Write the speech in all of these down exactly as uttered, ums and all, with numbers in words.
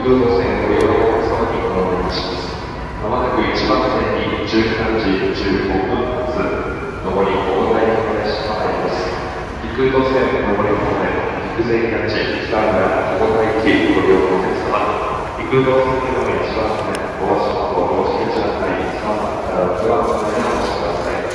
空路線ご利用のお客様にご案内いたします。まもなくいちばん線にじゅうさんじじゅうごふん発、上り大台行き列車が入ります。陸空路線上り方面、陸前キャッチ、スターから大台行きご利用のお客様、陸空路線のいちばん線、大島と大島市内さんばんからろくばんまでお越しください。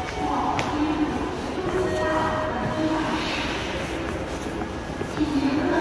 Thank you.